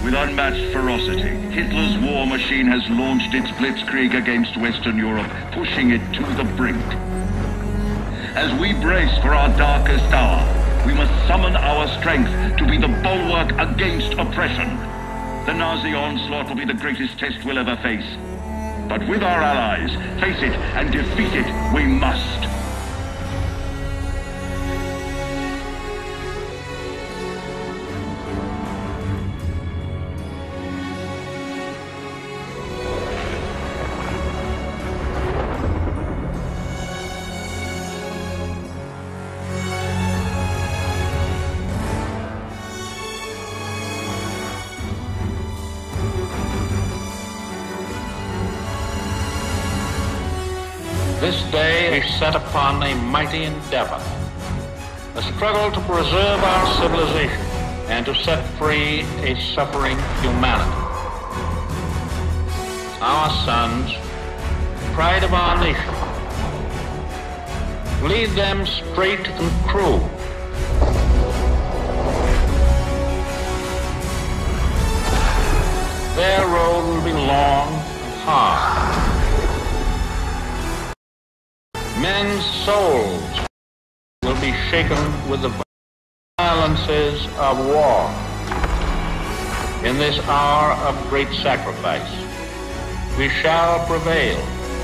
With unmatched ferocity, Hitler's war machine has launched its blitzkrieg against Western Europe, pushing it to the brink. As we brace for our darkest hour, we must summon our strength to be the bulwark against oppression. The Nazi onslaught will be the greatest test we'll ever face. But with our allies, face it and defeat it we must. This day is set upon a mighty endeavor, a struggle to preserve our civilization and to set free a suffering humanity. Our sons, pride of our nation, lead them straight and true. Their road will be long and hard. Men's souls will be shaken with the violences of war. In this hour of great sacrifice, we shall prevail.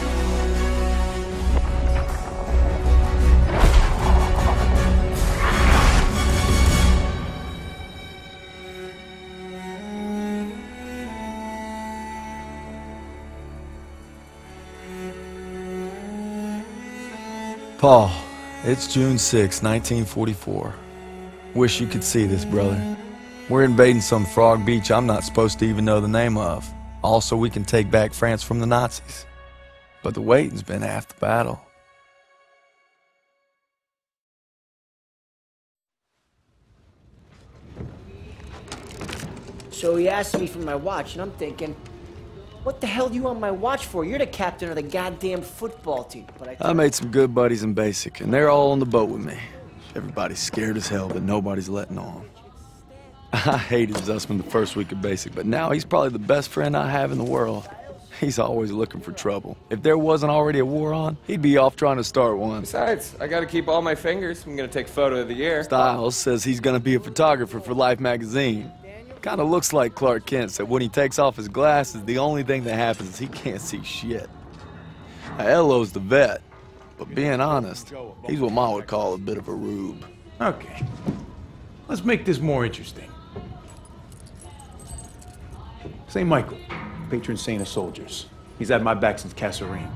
Paul, it's June 6, 1944. Wish you could see this, brother. We're invading some frog beach I'm not supposed to even know the name of. Also, we can take back France from the Nazis. But the waiting's been half the battle. So he asked me for my watch, and I'm thinking, what the hell do you want my watch for? You're the captain of the goddamn football team. But I made some good buddies in basic, and they're all on the boat with me. Everybody's scared as hell, but nobody's letting on. I hated Zussman the first week of basic, but now he's probably the best friend I have in the world. He's always looking for trouble. If there wasn't already a war on, he'd be off trying to start one. Besides, I gotta keep all my fingers. I'm gonna take photo of the year. Styles says he's gonna be a photographer for Life magazine. Kinda looks like Clark Kent said when he takes off his glasses, the only thing that happens is he can't see shit. Now, Elo's the vet, but being honest, he's what Ma would call a bit of a rube. Okay, let's make this more interesting. St. Michael, patron saint of soldiers. He's had my back since Kasserine.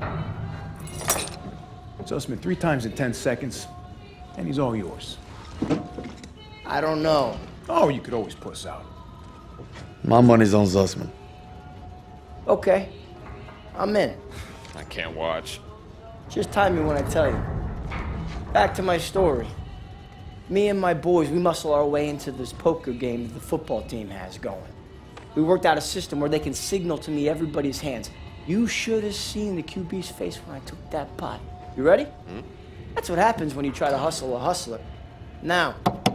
Zussman 3 times in 10 seconds, and he's all yours. I don't know. Oh, you could always puss out. My money's on Zussman. Okay, I'm in. I can't watch. Just time me when I tell you. Back to my story. Me and my boys, we muscle our way into this poker game that the football team has going. We worked out a system where they can signal to me everybody's hands. You should have seen the QB's face when I took that pot. You ready? Mm-hmm. That's what happens when you try to hustle a hustler. Now,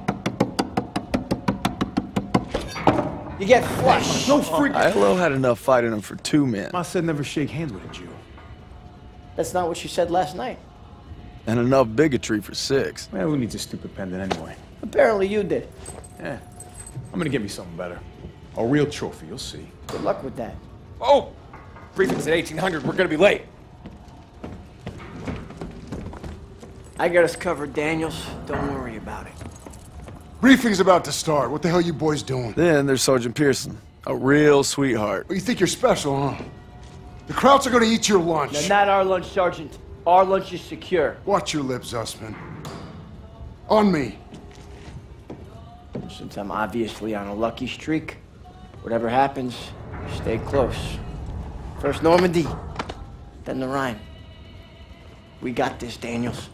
you get flushed. No freak. Ilo had enough fight in him for 2 men. Ma said never shake hands with a Jew. That's not what she said last night. And enough bigotry for 6. Man, who needs a stupid pendant anyway? Apparently you did. Yeah, I'm gonna get me something better. A real trophy, you'll see. Good luck with that. Oh! Briefing's at 1800. We're gonna be late. I got us covered, Daniels. Don't worry about it. Briefing's about to start. What the hell you boys doing? Then there's Sergeant Pearson, a real sweetheart. Well, you think you're special, huh? The Krauts are gonna eat your lunch. Now, not our lunch, Sergeant. Our lunch is secure. Watch your lips, Zussman. On me. Since I'm obviously on a lucky streak, whatever happens, stay close. First Normandy, then the Rhine. We got this, Daniels.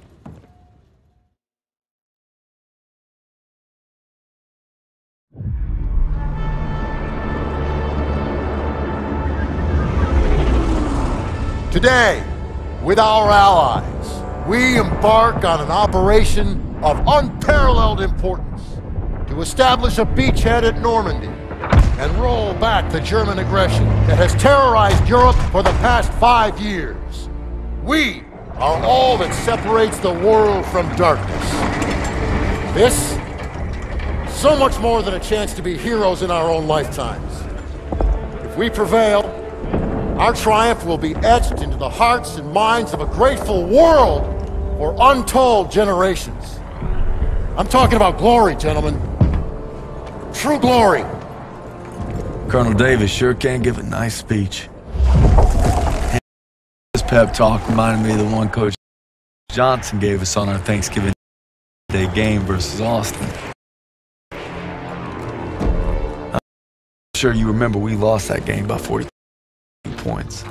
Today, with our allies, we embark on an operation of unparalleled importance to establish a beachhead at Normandy and roll back the German aggression that has terrorized Europe for the past 5 years. We are all that separates the world from darkness. This, so much more than a chance to be heroes in our own lifetimes. If we prevail, our triumph will be etched into the hearts and minds of a grateful world for untold generations. I'm talking about glory, gentlemen. True glory. Colonel Davis sure can give a nice speech. His pep talk reminded me of the one Coach Johnson gave us on our Thanksgiving Day game versus Austin. I'm sure you remember we lost that game by 42 points.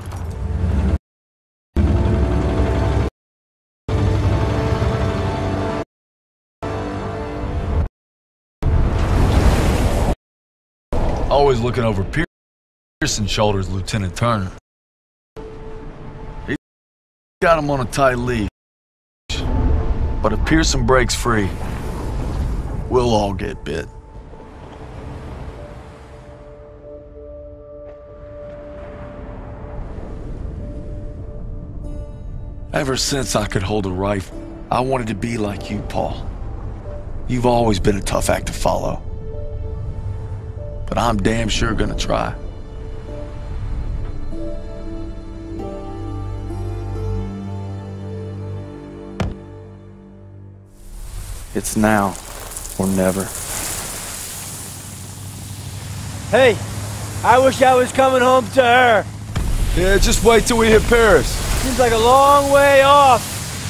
Always looking over Pearson's shoulders, Lieutenant Turner. He got him on a tight leash. But if Pearson breaks free, we'll all get bit. Ever since I could hold a rifle, I wanted to be like you, Paul. You've always been a tough act to follow. But I'm damn sure gonna try. It's now or never. Hey, I wish I was coming home to her. Yeah, just wait till we hit Paris. Seems like a long way off.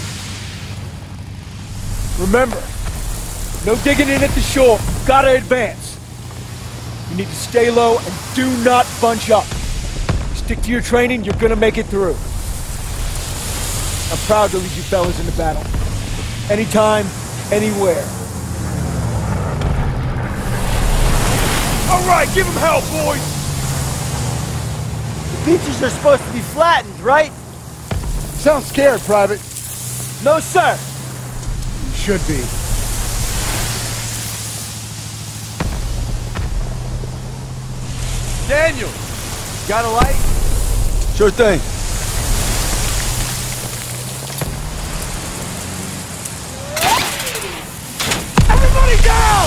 Remember, no digging in at the shore. Gotta advance. You need to stay low and do not bunch up. Stick to your training, you're gonna make it through. I'm proud to lead you fellas into battle. Anytime, anywhere. All right, give them hell, boys! The beaches are supposed to be flattened, right? Sound scared, Private. No, sir. You should be. Daniel, got a light? Sure thing. Everybody down!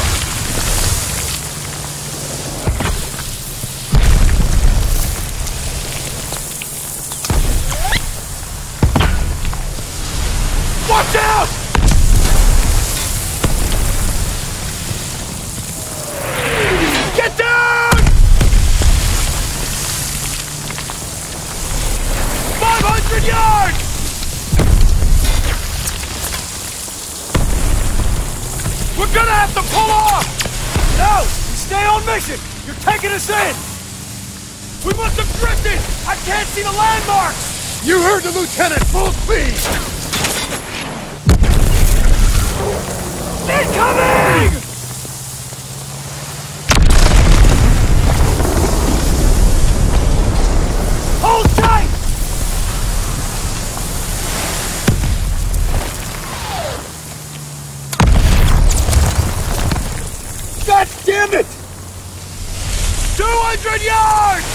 Watch out! Get down! 500 yards! We're gonna have to pull off! No! You stay on mission! You're taking us in! We must have drifted! I can't see the landmarks! You heard the lieutenant, full speed! Incoming! Hold tight! God damn it! 200 yards!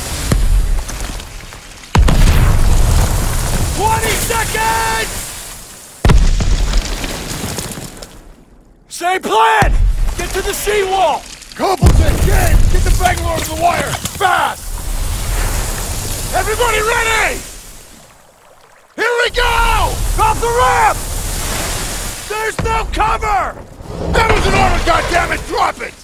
20 seconds! Same plan! Get to the seawall! Completon, James, get the Bangalore to the wire! Fast! Everybody ready! Here we go! Drop the ramp! There's no cover! That was an order, goddammit! Drop it!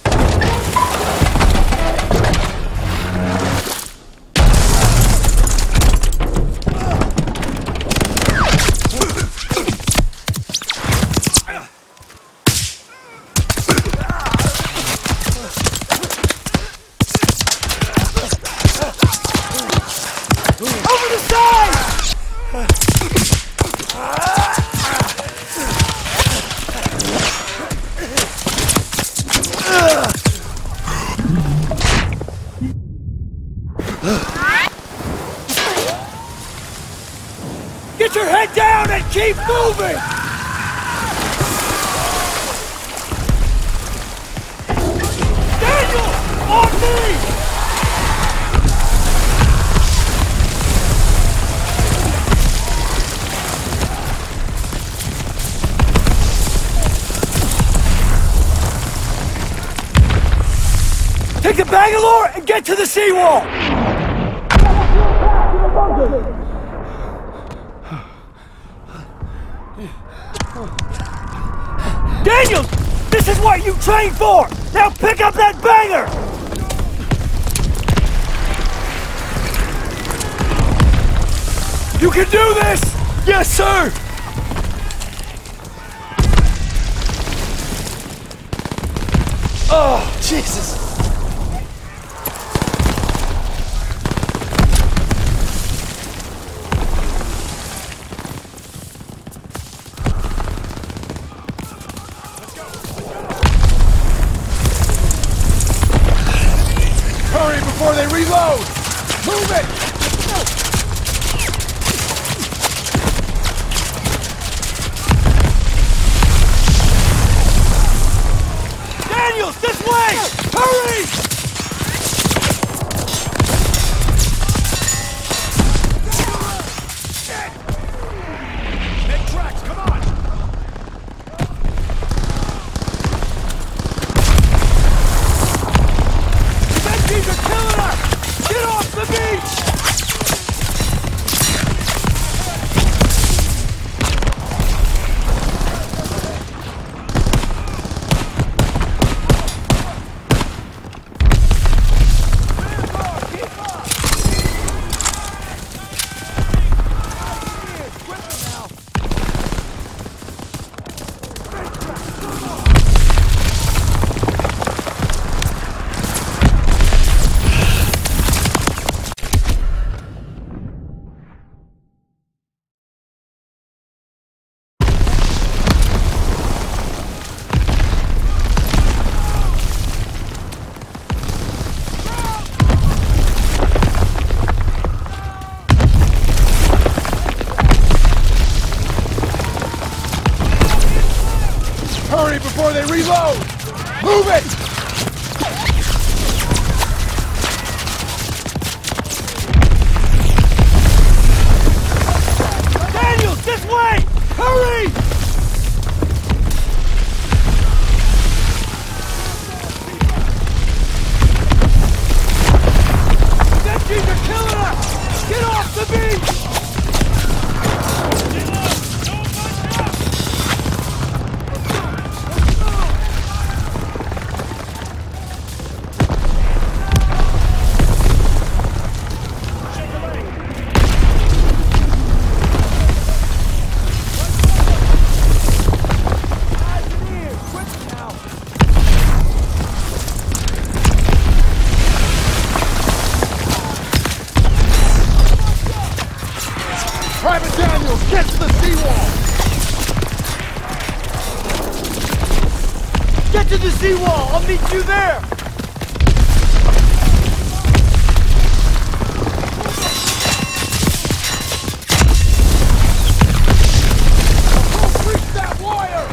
Over the side! Get your head down and keep moving! Daniel! On me! Bangalore and get to the seawall! Daniels! This is what you trained for! Now pick up that banger! You can do this! Yes, sir! Oh, Jesus! Hurry before they reload! Move it! Daniels, this way! Hurry! Make tracks, come on! The Menchies are killing us! Get off the beach! Hurry before they reload! Move it! Daniels, this way! Hurry! Menchies are killing us! Get off the beach! Private Daniels, get to the seawall! Get to the seawall! I'll meet you there! Reach that wire!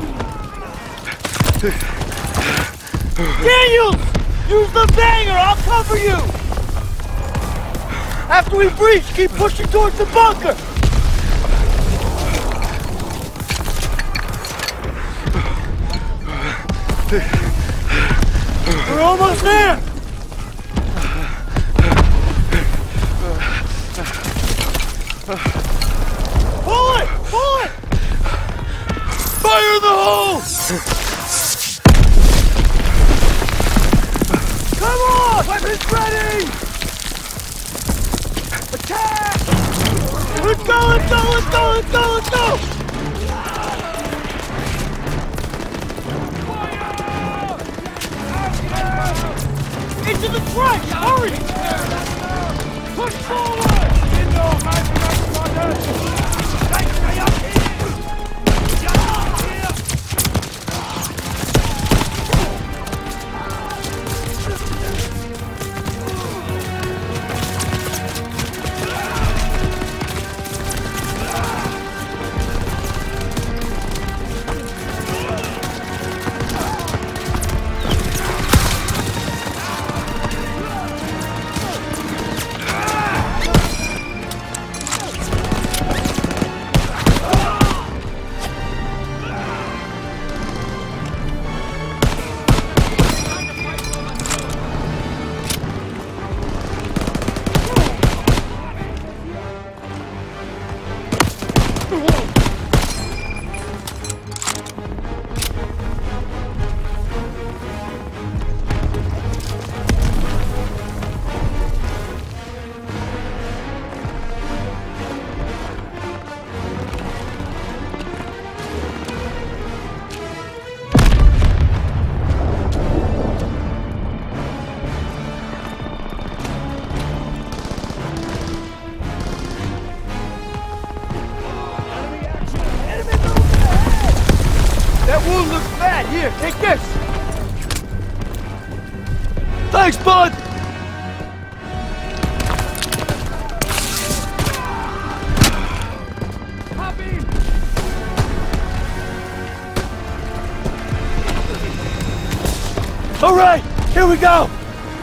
Daniels! Use the banger! I'll cover you! After we breach, keep pushing towards the bunker! We're almost there! Pull it! Pull it! Fire in the hole! Come on! Weapons ready! Attack! Let's go, let's go, let's go, let's go, let's go! Into the trench! Hurry! Push forward! Here, take this! Thanks, bud! Hop in! All right, here we go!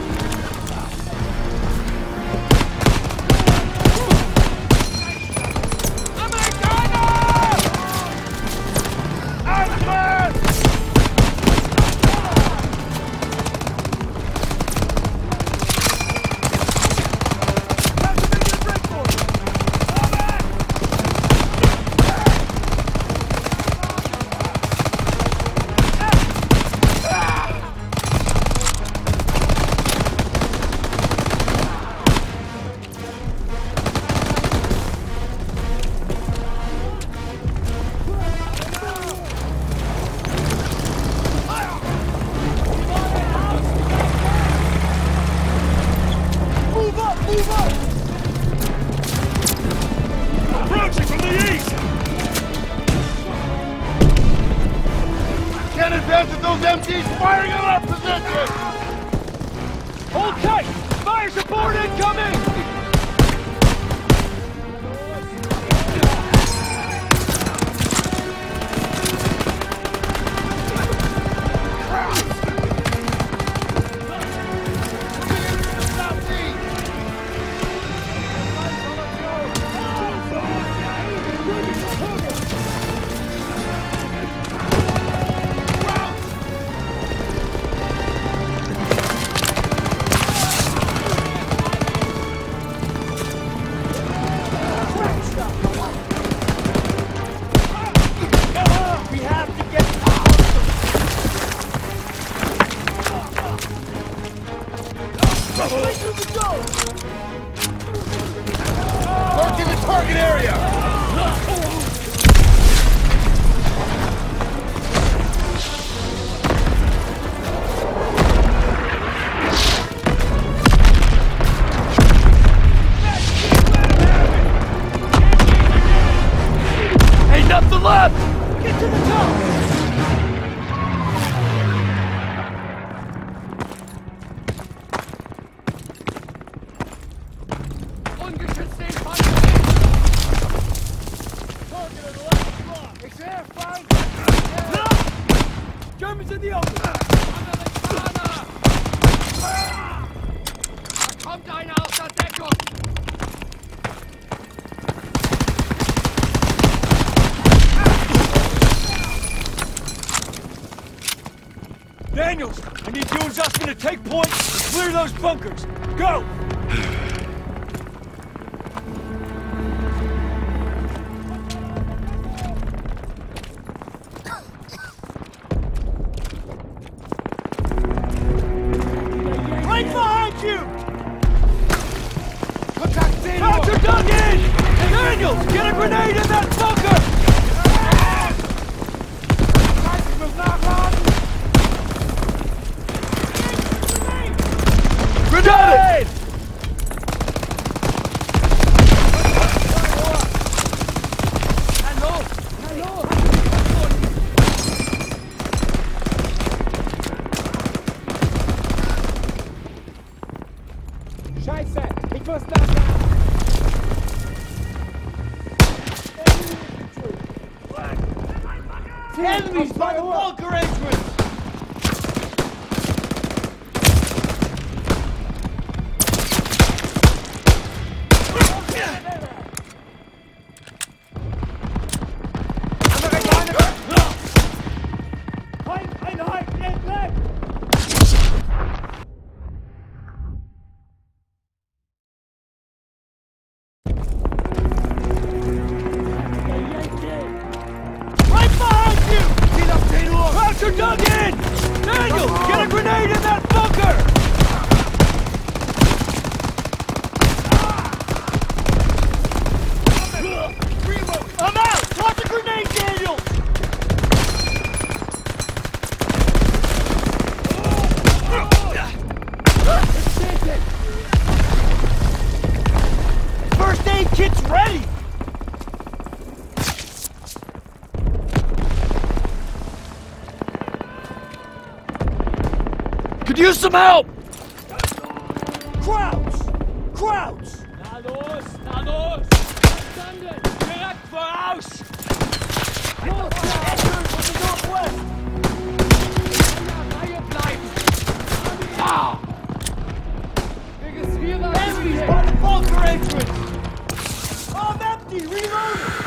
Daniels, I need you and Zussman to take point and clear those bunkers. Go! Right behind you! Contact Daniel! Roger Duggan! Daniels, get a grenade in that bunker! Grenade! Scheiße! Ich muss nachladen! Enemies by the bunker entrance! Roger Duggan! Daniel, get a grenade in that bunker! I'm out! Toss a grenade, Daniel! First aid kit's ready! Could use some help! Crouch! Crouch! Na los! Na los! Verstanden! Direkt voraus! Los, von der Nordwest! In der Reihe bleiben! Ah! Enemies by the bunker entrance! I'm empty! Reloading!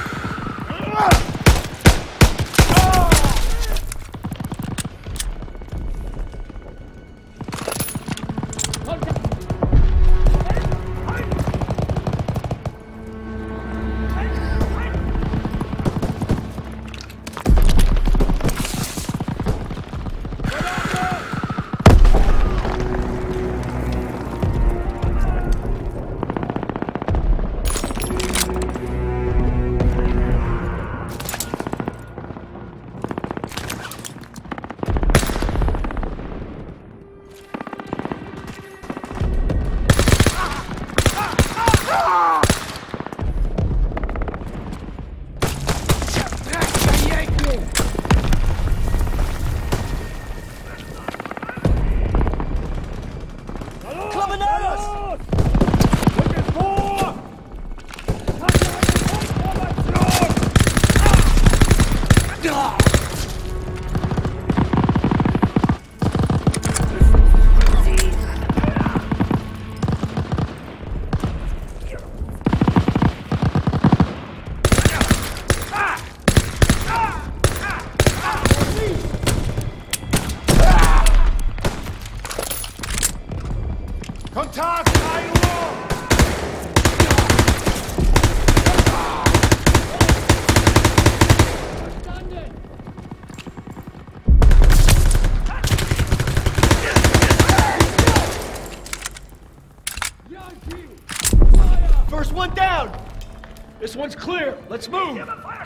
First one down! This one's clear. Let's move!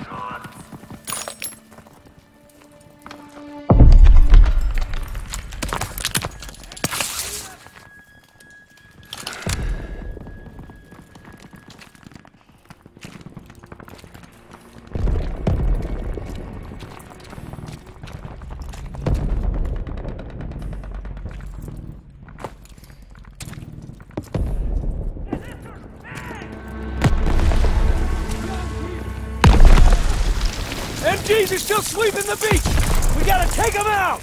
MGs are still sweeping the beach! We gotta take them out!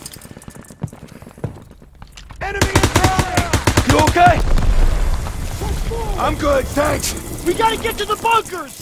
Enemy incoming! You okay? I'm good, thanks. We gotta get to the bunkers!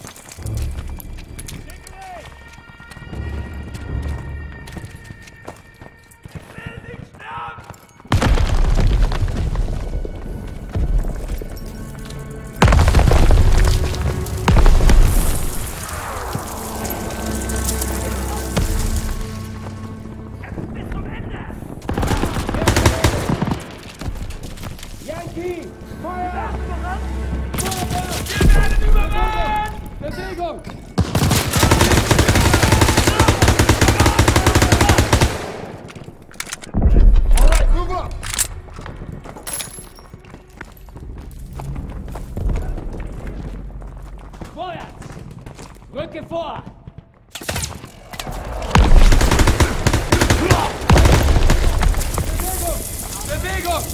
Rücke vor! Bewegung!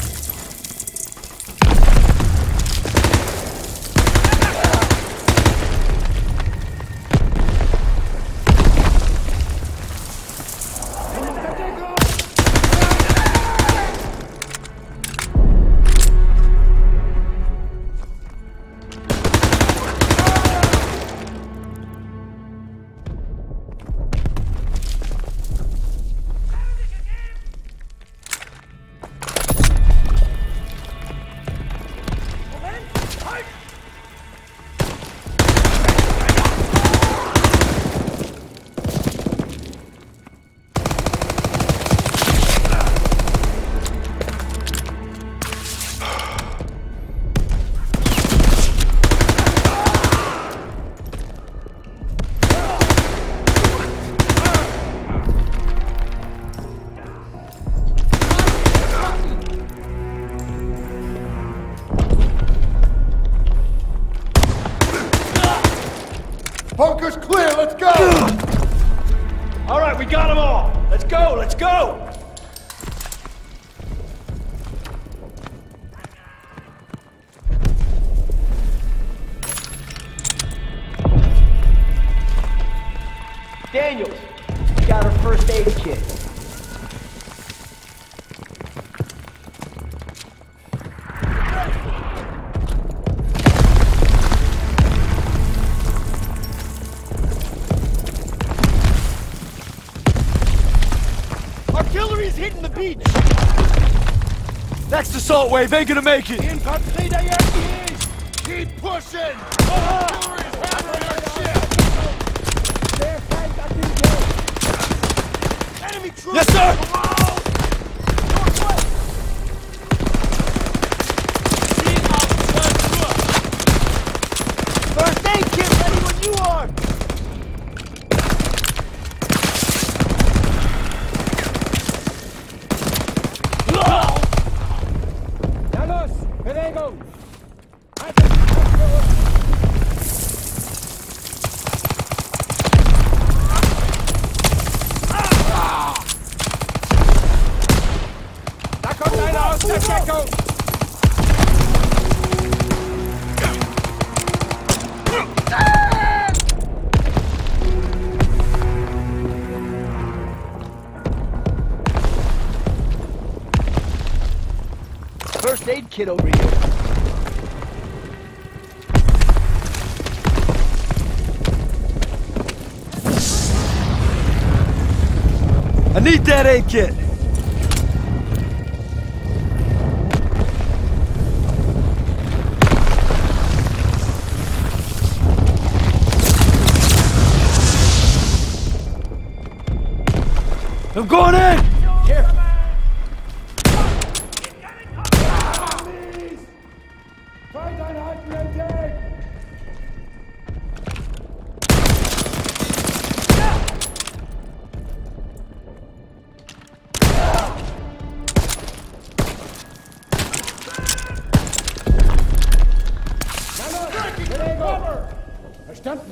Bunker's clear, let's go! All right, we got them all. Let's go, let's go! Daniels, we got our first aid kit. Artillery's hitting the beach! Next assault wave ain't gonna make it! Infanterie derrière! Keep pushing! Artillery's hammering our ship! Enemy troops! Yes, sir! First aid kit ready when you are! Carlos, Perego. Da kommt einer aus der Deckung! First aid kit over here. I need that aid kit! I'm going in! Careful. Verstanden?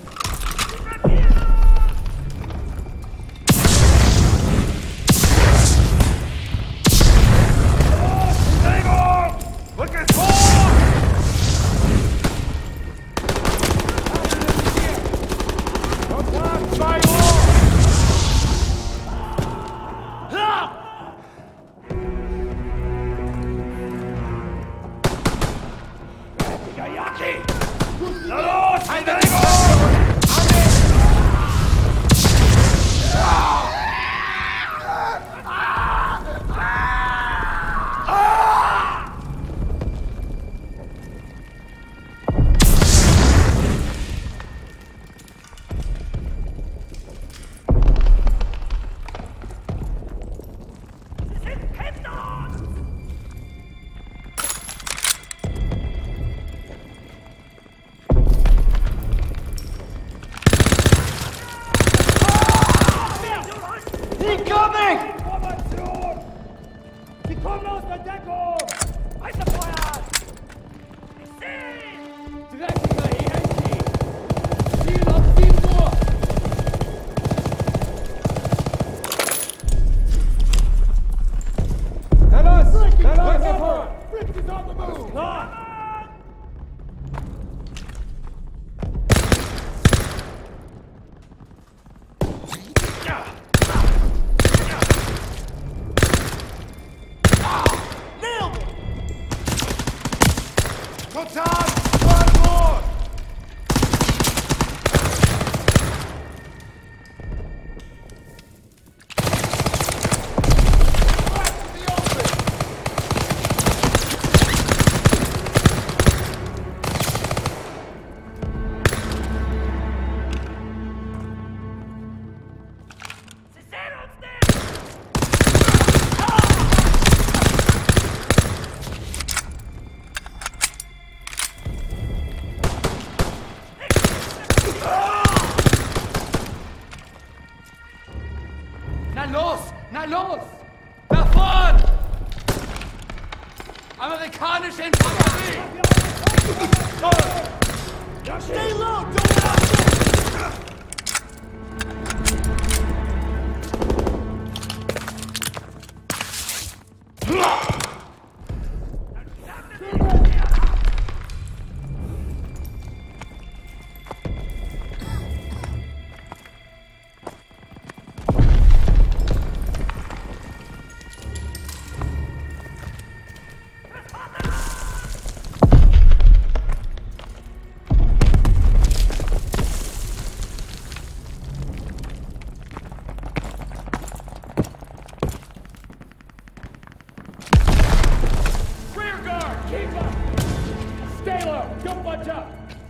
go bunch up!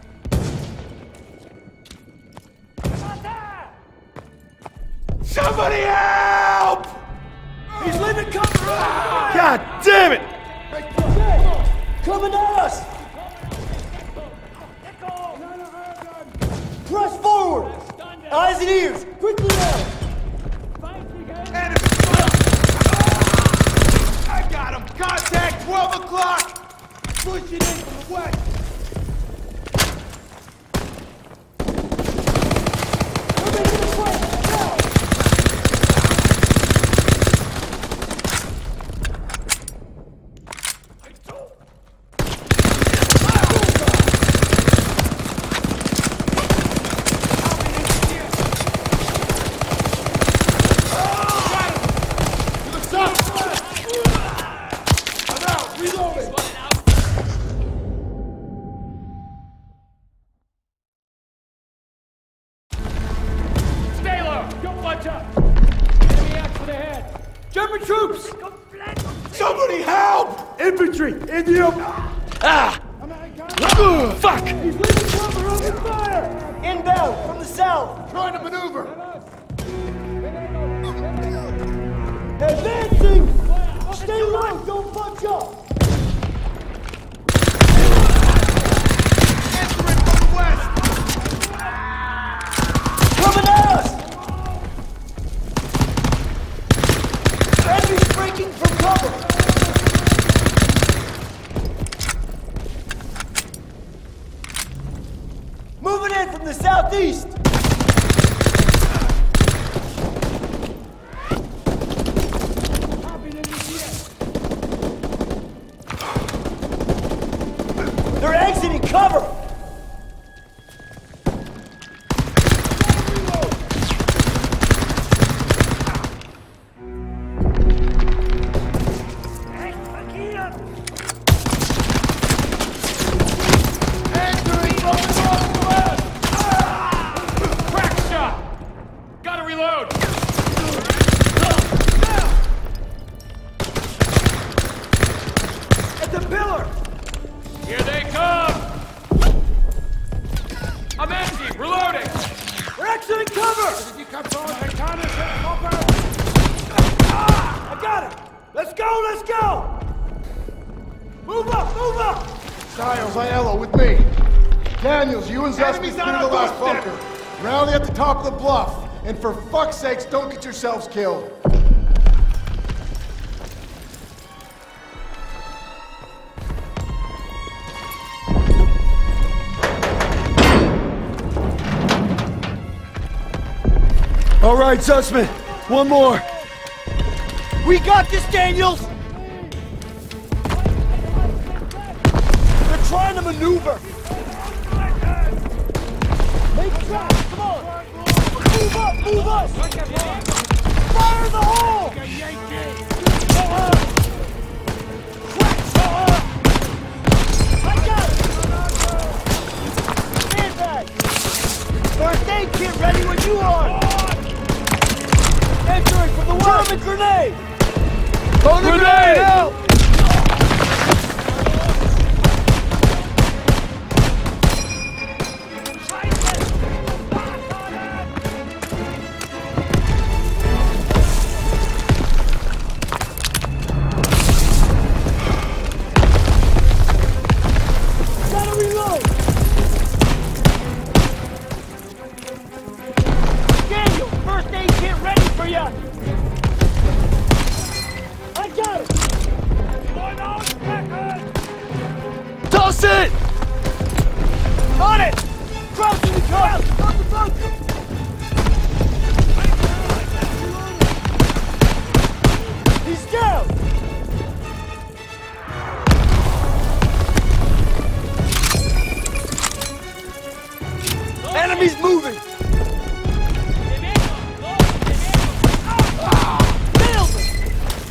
Somebody help! He's leaving cover! God damn it! Coming to us! Press forward! Eyes and ears! Quickly now! I got him! Contact 12 o'clock! Push it in from the west! We're making a play! Now! Stay low! Go bunch up! Enemy out to the head! German troops! Somebody help! Infantry! In the open! Ah! Fuck! He's leaving cover! Open fire! Inbound from the south! Trying to maneuver. Advancing! Stay low! Don't bunch up! Answering from the west! Coming at us! Enemies breaking from cover! Moving in from the southeast! They're exiting cover! Crack shot! Gotta reload! At the pillar! Here they come! I'm empty! Reloading! We're exiting cover! I got it! Let's go, let's go! Move up, move up! Stiles, Aiello, with me. Daniels, you and Zussman Enemies clear on the our last doorstep. bunker. Rally at the top of the bluff. And for fuck's sakes, don't get yourselves killed. All right, Zussman. One more. We got this, Daniels! They're trying to maneuver! Make tracks, come on! Move up, move up! Fire in the hole! I got it! Stand back! First aid kit ready when you are! Entering from the west! German grenade! Hold the grenade out! Gotta reload! Daniel, first aid kit ready for ya! I got it! Toss it! On it! Crossing the coast! On the bunker! He's down! Enemies moving! Nailed him!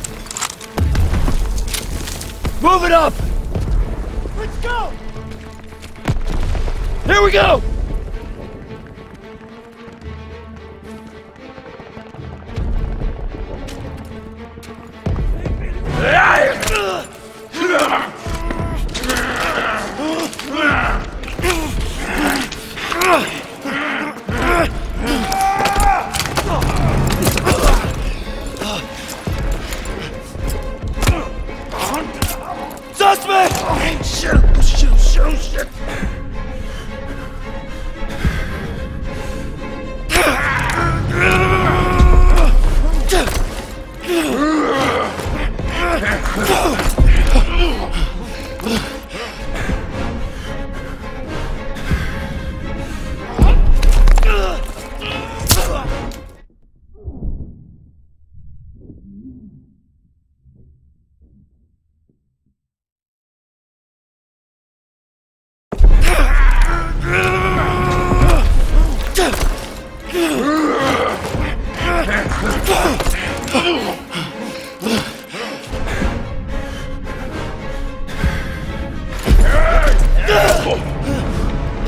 Move it up! Let's go! Here we go!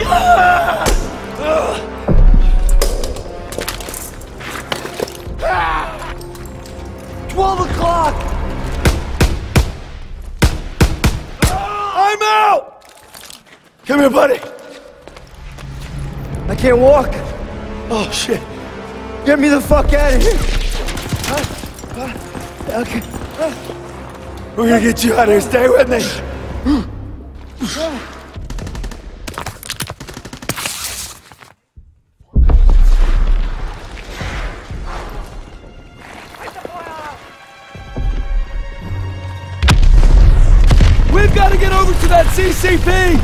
I'm out! Come here, buddy. I can't walk. Oh, shit. Get me the fuck out of here. Okay. We're gonna get you out of here. Stay with me. We've got to get over to that CCP!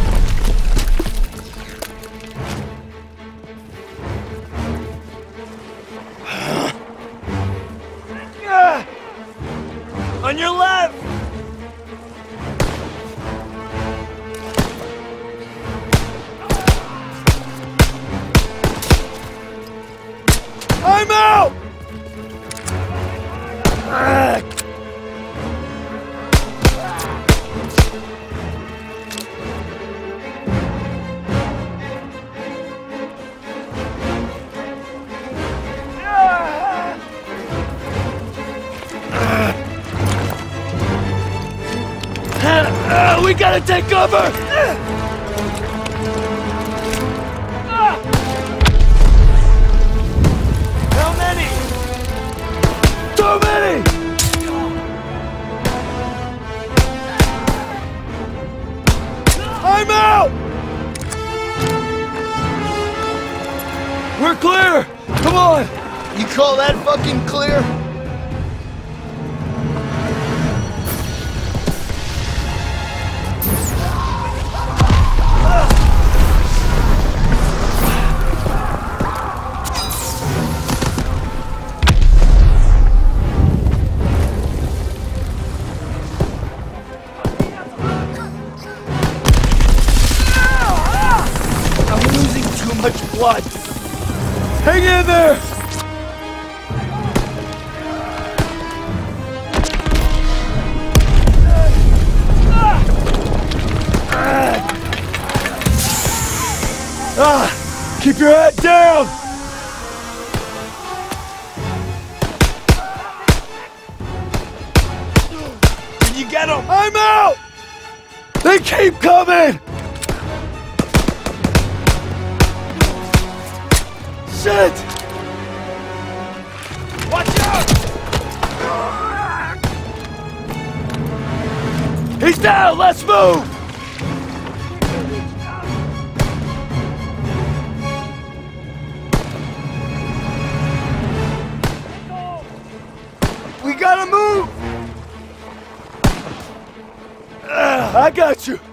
On your left! I'm out! We gotta take cover! How many? Too many! I'm out! We're clear! Come on! You call that fucking clear? Much blood. Hang in there! Keep your head down! Can you get him? I'm out! They keep coming! Shit! Watch out! He's down! Let's move! We gotta move! I got you!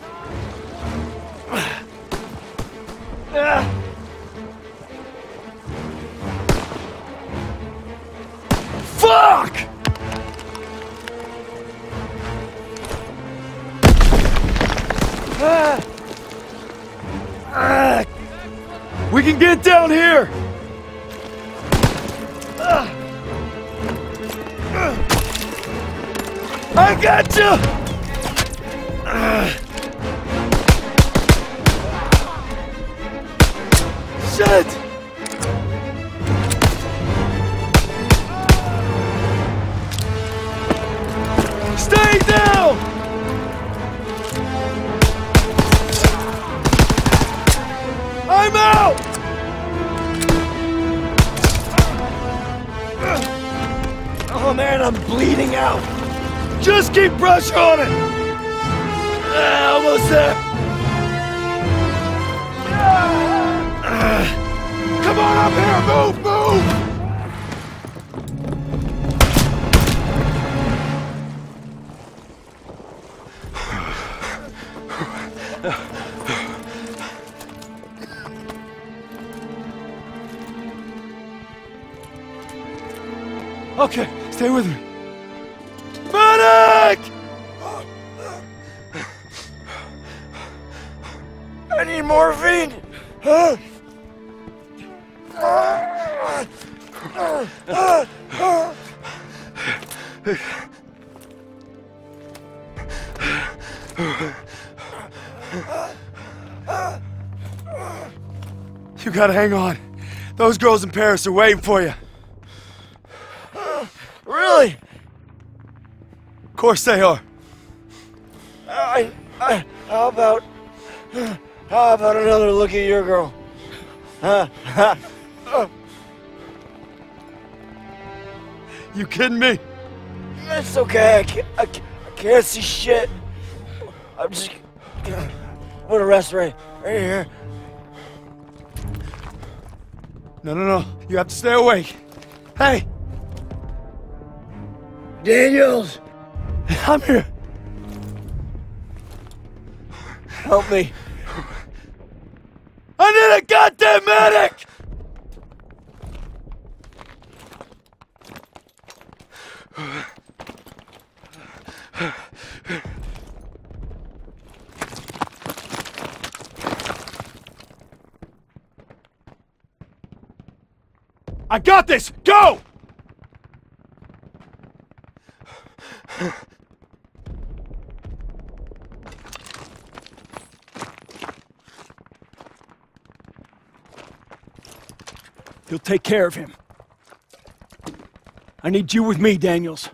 Fuck! We can get down here! I got you! Shit! Stay down! I'm out! Oh man, I'm bleeding out. Just keep pressure on it. Almost there. Come on up here, move, move! Okay, stay with me. Medic! I need morphine! Huh? You gotta hang on. Those girls in Paris are waiting for you. Really? Of course they are. How about another look at your girl? You kidding me? It's okay. I can't see shit. I'm gonna rest right here. No. You have to stay awake. Hey! Daniels! I'm here. Help me. I need a goddamn medic! I got this! Go! He'll take care of him. I need you with me, Daniels.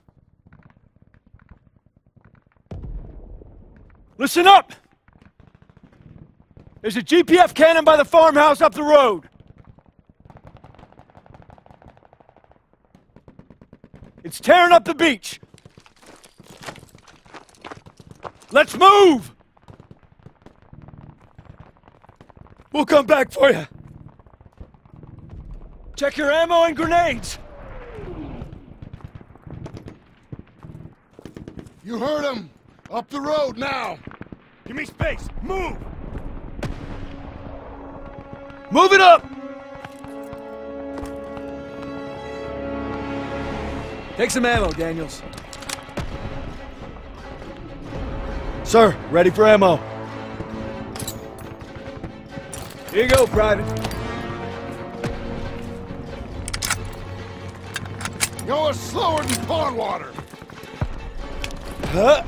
Listen up! There's a GPF cannon by the farmhouse up the road. It's tearing up the beach. Let's move! We'll come back for you. Check your ammo and grenades. You heard him! Up the road now! Give me space. Move! Move it up! Take some ammo, Daniels. Sir, ready for ammo. Here you go, Private. You're slower than pond water! Huh?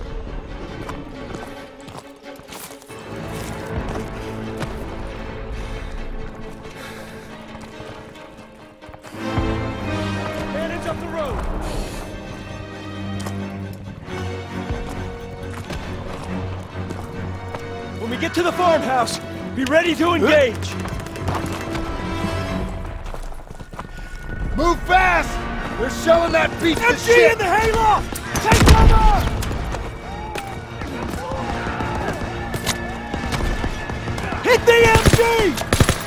Cannons up the road. When we get to the farmhouse, be ready to engage. Move fast! They're shelling that beach to MG shit! in the hayloft! Take cover! Hit the MG!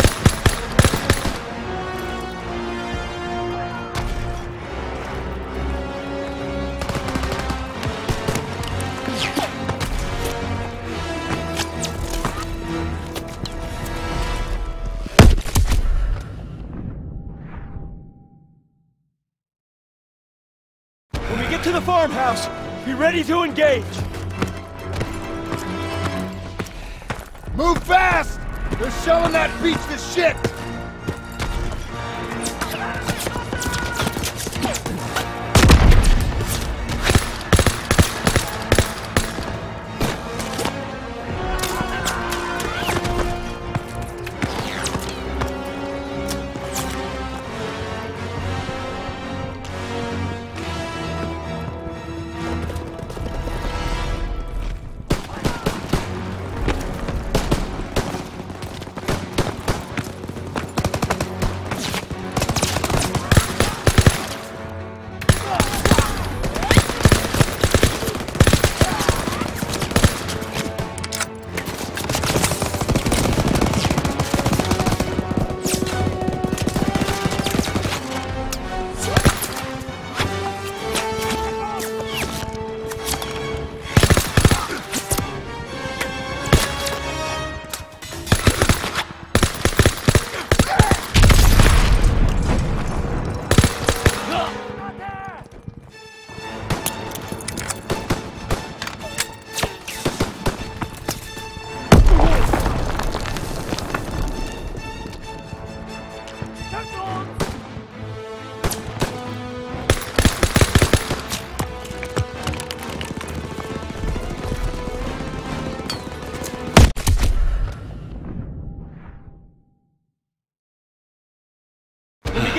When we get to the farmhouse, be ready to engage. Move fast! They're shelling that beach to shit!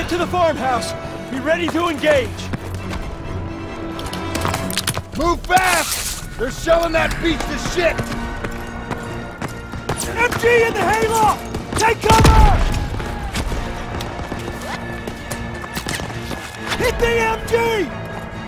Back to the farmhouse. Be ready to engage. Move fast! They're shelling that beach to shit! MG in the hayloft! Take cover! Hit the MG!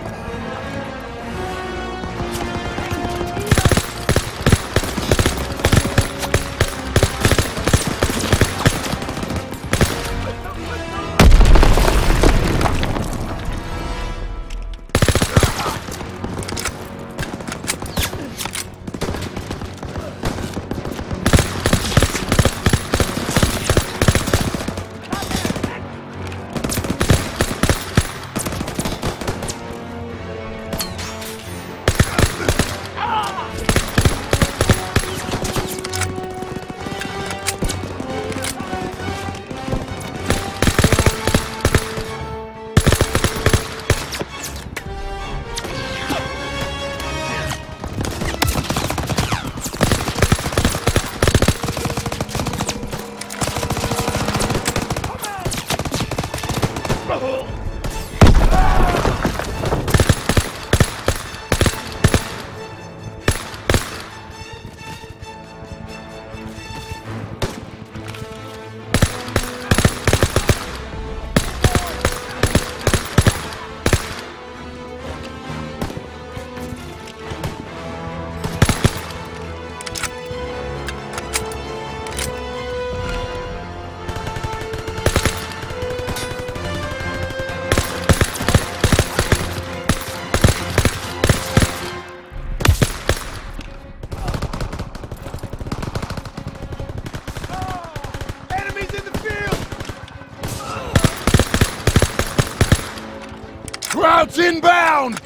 Krauts inbound!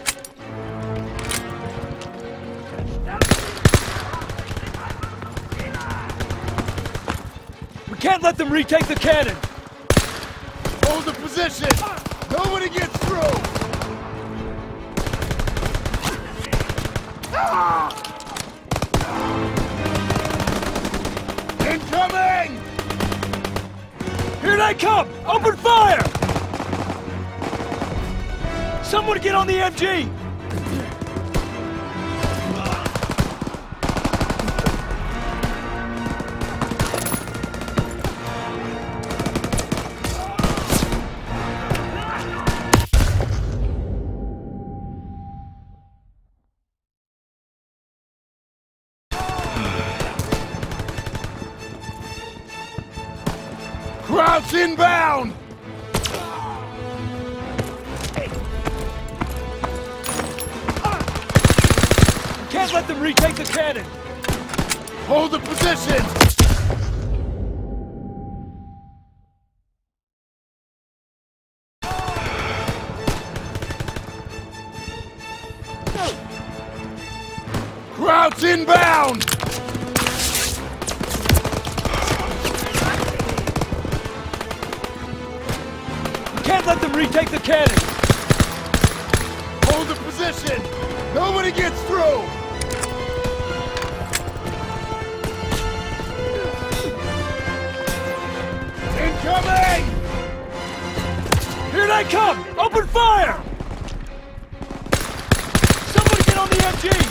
We can't let them retake the cannon! Hold the position! Nobody gets through! Incoming! Here they come! Open fire! Someone get on the MG! Krauts inbound! Can't let them retake the cannon! Hold the position! Krauts inbound! Can't let them retake the cannon! Hold the position! Nobody gets through! Incoming! Here they come! Open fire! Somebody get on the MG!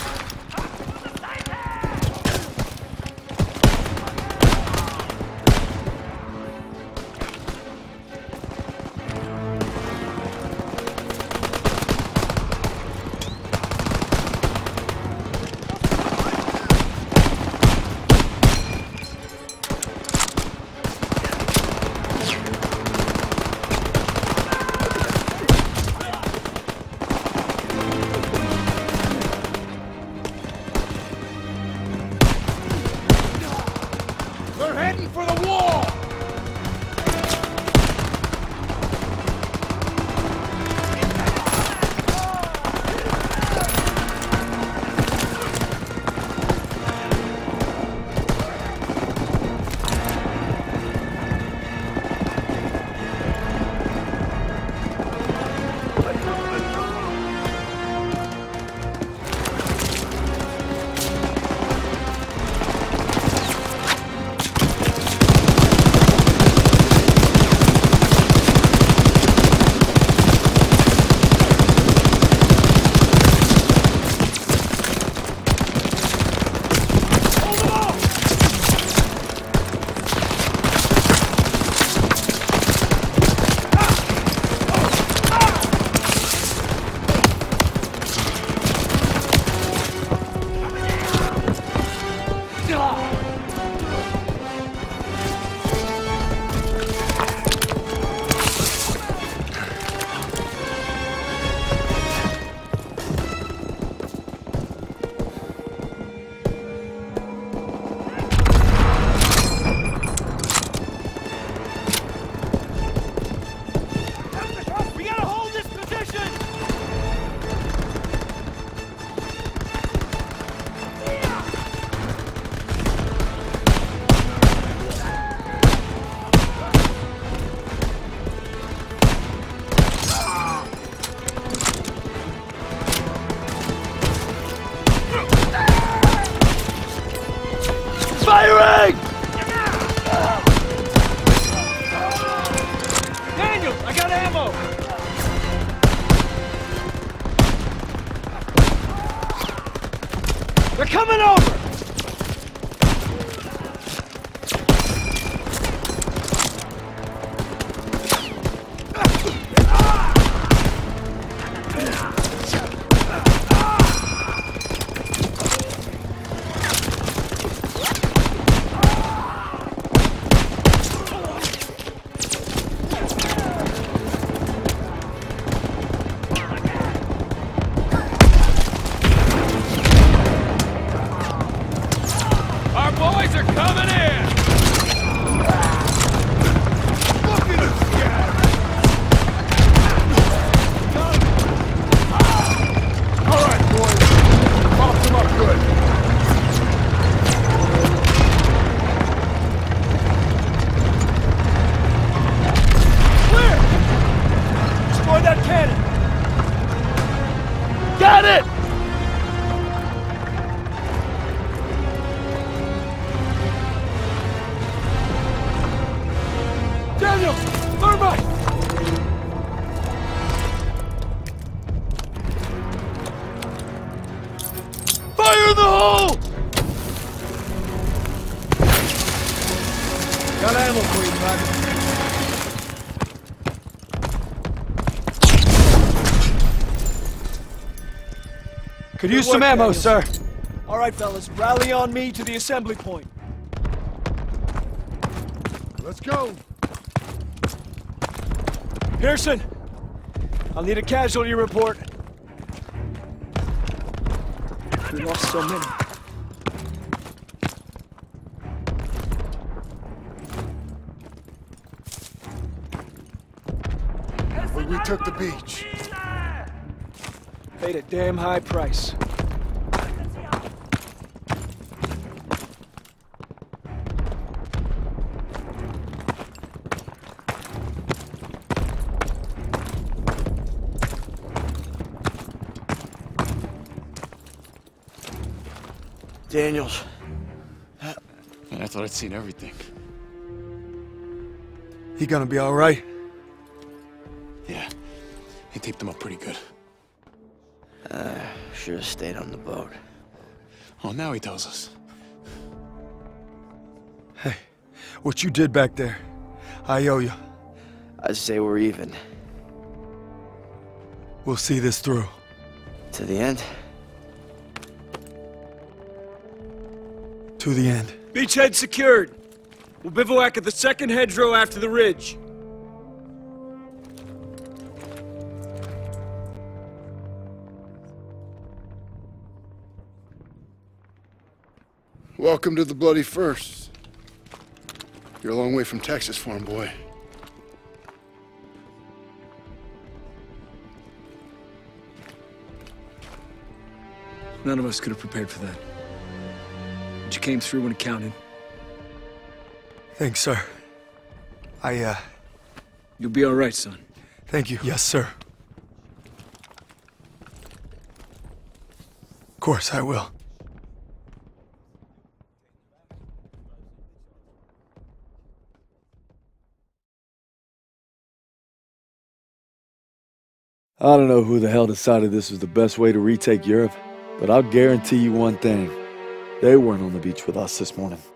They're heading for the wall! coming over! Got it! Daniel! Thermite! Fire in the hole! Got ammo for you, Private. Could use some ammo, sir. All right, fellas, rally on me to the assembly point. Let's go. Pearson, I'll need a casualty report. We lost so many. We took the beach. Paid a damn high price. Daniels. Man, I thought I'd seen everything. He gonna be all right? Yeah, he taped him up pretty good. Should have stayed on the boat. Oh, now he tells us. Hey, what you did back there, I owe you. I'd say we're even. We'll see this through. To the end? To the end. Beachhead secured. We'll bivouac at the second hedgerow after the ridge. Welcome to the Bloody First. You're a long way from Texas, farm boy. None of us could have prepared for that. But you came through when it counted. Thanks, sir. You'll be all right, son. Thank you. Yes, sir. Of course I will. I don't know who the hell decided this was the best way to retake Europe, but I'll guarantee you one thing. They weren't on the beach with us this morning.